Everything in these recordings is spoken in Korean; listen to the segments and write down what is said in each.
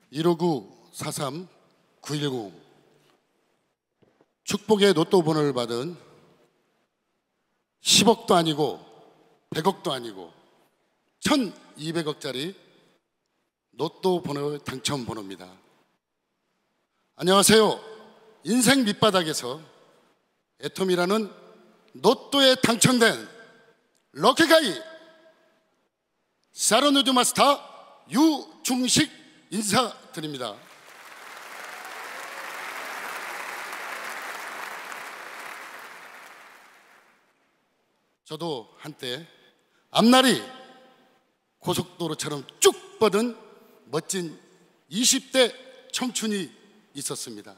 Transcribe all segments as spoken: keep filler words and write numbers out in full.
일오구 사삼 구일공 축복의 로또 번호를 받은 십억도 아니고 백억도 아니고 천이백억짜리 로또 번호 당첨 번호입니다. 안녕하세요. 인생 밑바닥에서 애톰이라는 로또에 당첨된 럭키가이 샤론우드 마스터 유중식 인사드립니다. 저도 한때 앞날이 고속도로처럼 쭉 뻗은 멋진 이십 대 청춘이 있었습니다.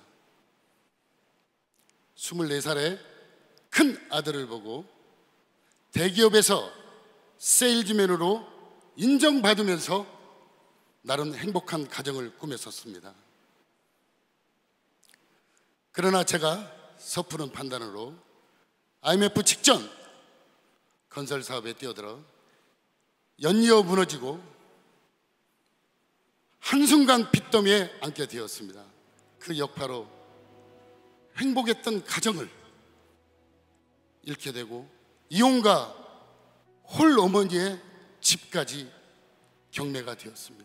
스물네 살에 큰 아들을 보고 대기업에서 세일즈맨으로 인정받으면서 나름 행복한 가정을 꾸몄었습니다. 그러나 제가 섣부른 판단으로 아이엠에프 직전 건설 사업에 뛰어들어 연이어 무너지고 한순간 빚더미에 앉게 되었습니다. 그 여파로 행복했던 가정을 잃게 되고 이혼과 홀 어머니의 집까지 경매가 되었습니다.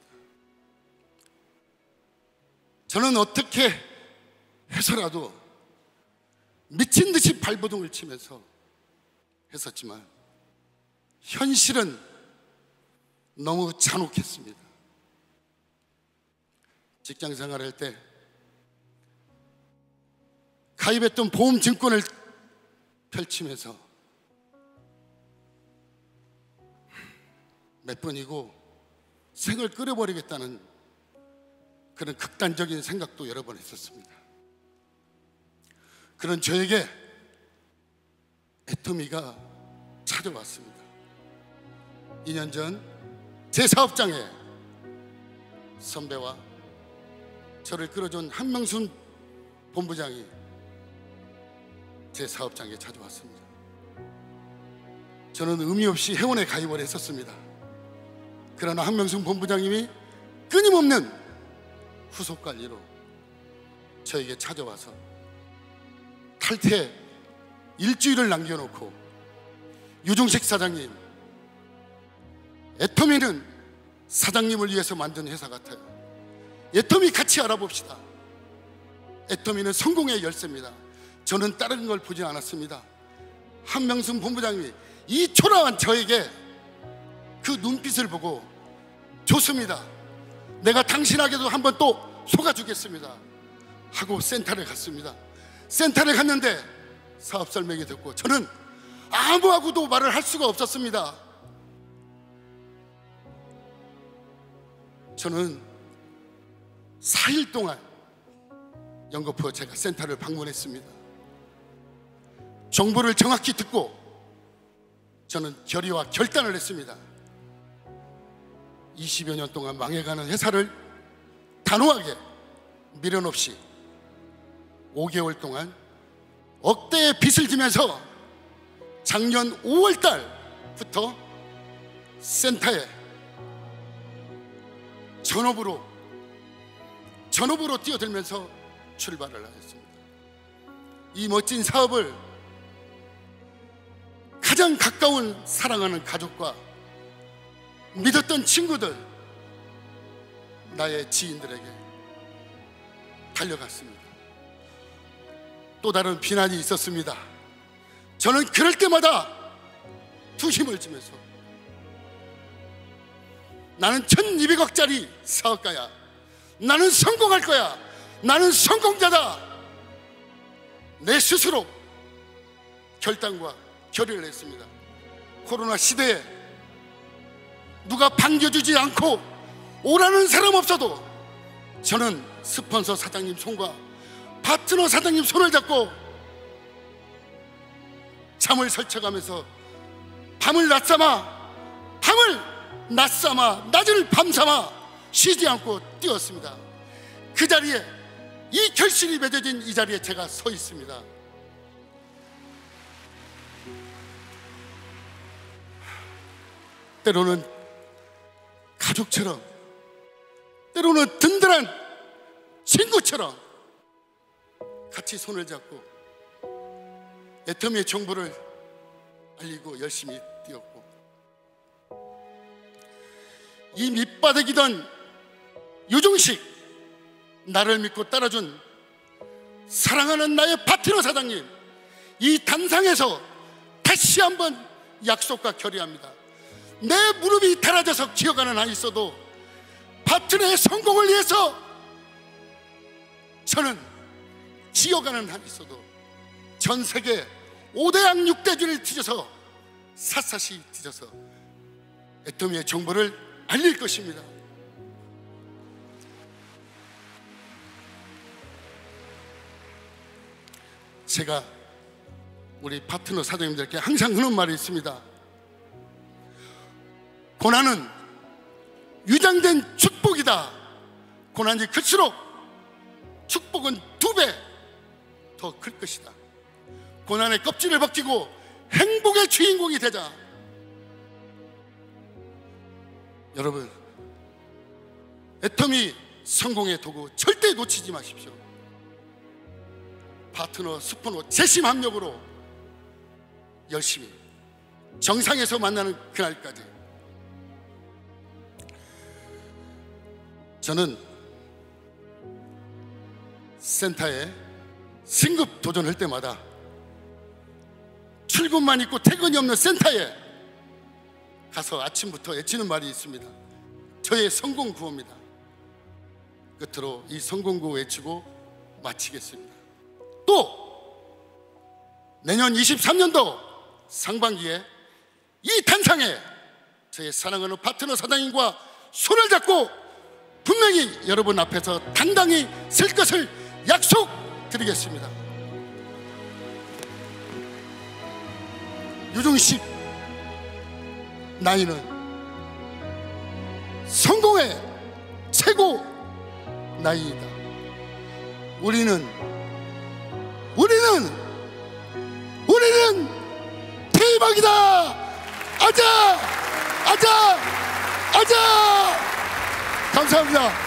저는 어떻게 해서라도 미친 듯이 발버둥을 치면서 했었지만 현실은 너무 잔혹했습니다. 직장 생활할 때 가입했던 보험증권을 펼치면서 몇 번이고 생을 끊어버리겠다는 그런 극단적인 생각도 여러 번 했었습니다. 그런 저에게 애토미가 찾아왔습니다. 이 년 전 제 사업장에 선배와 저를 끌어준 한명순 본부장이 제 사업장에 찾아왔습니다. 저는 의미 없이 회원에 가입을 했었습니다. 그러나 한명순 본부장님이 끊임없는 후속 관리로 저에게 찾아와서 탈퇴 일주일을 남겨놓고 유중식 사장님, 애토미는 사장님을 위해서 만든 회사 같아요. 애토미 같이 알아봅시다. 애토미는 성공의 열쇠입니다. 저는 다른 걸 보지 않았습니다. 한명순 본부장님이 이 초라한 저에게 그 눈빛을 보고 좋습니다. 내가 당신에게도 한번 또 속아주겠습니다 하고 센터를 갔습니다. 센터를 갔는데 사업 설명이 듣고 저는 아무하고도 말을 할 수가 없었습니다. 저는 사 일 동안 연거푸 제가 센터를 방문했습니다. 정보를 정확히 듣고 저는 결의와 결단을 했습니다. 이십여 년 동안 망해가는 회사를 단호하게 미련 없이 오 개월 동안 억대의 빚을 지면서 작년 오월 달부터 센터에 전업으로 전업으로 뛰어들면서 출발을 하였습니다. 이 멋진 사업을 가장 가까운 사랑하는 가족과 믿었던 친구들, 나의 지인들에게 달려갔습니다. 또 다른 비난이 있었습니다. 저는 그럴 때마다 투심을 지면서 나는 천이백억짜리 사업가야. 나는 성공할 거야. 나는 성공자다. 내 스스로 결단과 결의를 했습니다. 코로나 시대에 누가 반겨주지 않고 오라는 사람 없어도 저는 스폰서 사장님 손과 파트너 사장님 손을 잡고 잠을 설쳐가면서 밤을 낮삼아 밤을 낮삼아 낮을 밤삼아 쉬지 않고 뛰었습니다. 그 자리에 이 결실이 맺어진 이 자리에 제가 서 있습니다. 때로는 가족처럼, 때로는 든든 든든한 친구처럼 같이 손을 잡고 애터미의 정보를 알리고 열심히 뛰었고, 이 밑바닥이던 유종식, 나를 믿고 따라준 사랑하는 나의 파트너 사장님, 이 단상에서 다시 한번 약속과 결의합니다. 내 무릎이 달아져서 기어가는 한이 있어도 파트너의 성공을 위해서 저는 기어가는 한이 있어도 전 세계 오대양 육대주를 뒤져서 샅샅이 뒤져서 애터미의 정보를 알릴 것입니다. 제가 우리 파트너 사장님들께 항상 하는 말이 있습니다. 고난은 위장된 축복이다. 고난이 클수록 축복은 두 배 더 클 것이다. 고난의 껍질을 벗기고 행복의 주인공이 되자. 여러분, 애터미 성공의 도구 절대 놓치지 마십시오. 파트너 스포너 재심 합력으로 열심히 정상에서 만나는 그날까지 저는 센터에 승급 도전할 때마다 출근만 있고 퇴근이 없는 센터에 가서 아침부터 외치는 말이 있습니다. 저의 성공 구호입니다. 끝으로 이 성공 구호 외치고 마치겠습니다. 또 내년 이십삼 년도 상반기에 이 단상에 저의 사랑하는 파트너 사장님과 손을 잡고 분명히 여러분 앞에서 당당히 설 것을 약속드리겠습니다. 유종식 나이는 성공의 최고 나이이다. 우리는 우리는 우리는 대박이다. 아자 아자 아자. 감사합니다.